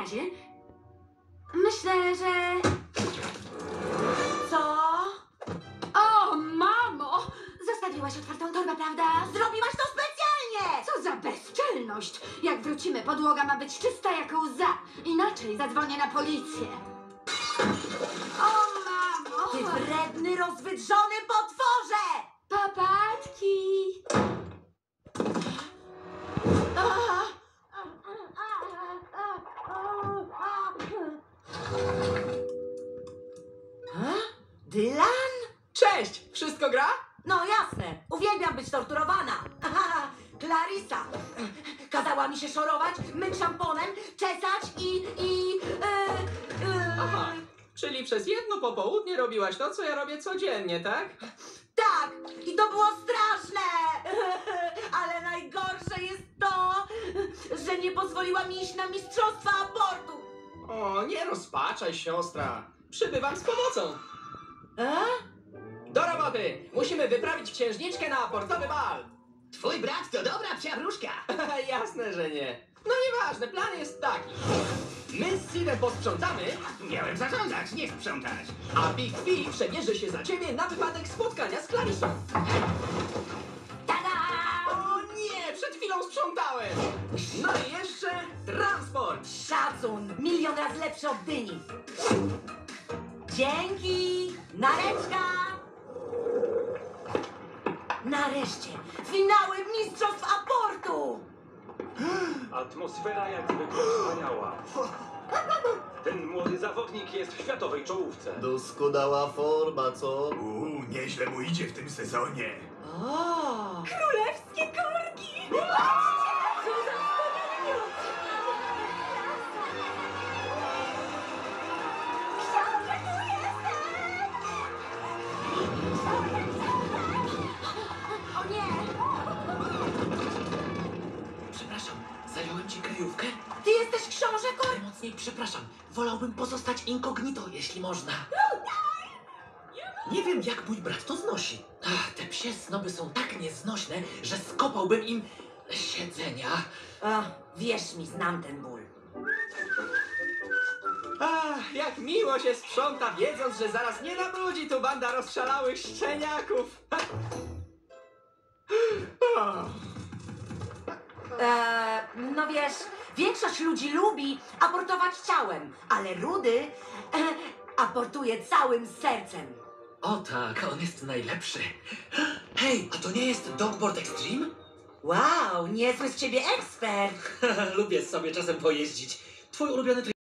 razie myślę, że... Co? O, mamo! Zostawiłaś otwartą torbę, prawda? Zrobiłaś to specjalnie! Co za bezczelność! Jak wrócimy, podłoga ma być czysta jak łza. Inaczej zadzwonię na policję. O, mamo! Ty wredny, rozwydrzony potworze! Papatki! Dylan? Cześć! Wszystko gra? No jasne, uwielbiam być torturowana. Clarissa kazała mi się szorować, myć szamponem, czesać Aha, czyli przez jedno popołudnie robiłaś to, co ja robię codziennie, tak? Tak, i to było straszne. Ale najgorsze jest to, że nie pozwoliła mi iść na mistrzostwa abortu. O, nie rozpaczaj, siostra. Przybywam z pomocą. Do roboty! Musimy wyprawić księżniczkę na abortowy bal. Twój brat to dobra psia wróżka. Jasne, że nie. No nieważne, plan jest taki. My z Sidem posprzątamy, Miałem zarządzać, nie sprzątać. a Big P przebierze się za ciebie na wypadek spotkania z Clarissą. Tada! O nie, przed chwilą sprzątałem. No i jeszcze transport. Szacun, milion razy lepszy od dyni. Dzięki, nareczka. Nareszcie, finały mistrzostw abortu. Atmosfera jak zwykle wspaniała. Ten młody zawodnik jest w światowej czołówce. Doskonała forma, co? Nieźle mu idzie w tym sezonie. O! Królewskie korki! O nie! Przepraszam, zająłem ci kryjówkę? Ty jesteś książę Kor... Najmocniej przepraszam. Wolałbym pozostać incognito, jeśli można. Nie wiem, jak mój brat to znosi. Te psie snoby są tak nieznośne, że skopałbym im siedzenia. Wierz mi, znam ten ból. Ach, jak miło się sprząta, wiedząc, że zaraz nie nabrudzi tu banda rozszalałych szczeniaków. O. No wiesz, większość ludzi lubi abortować ciałem, ale Rudy abortuje całym sercem. O tak, on jest najlepszy. Hej, a to nie jest Dogboard Extreme? Wow, niezły z ciebie ekspert. Lubię sobie czasem pojeździć. Twój ulubiony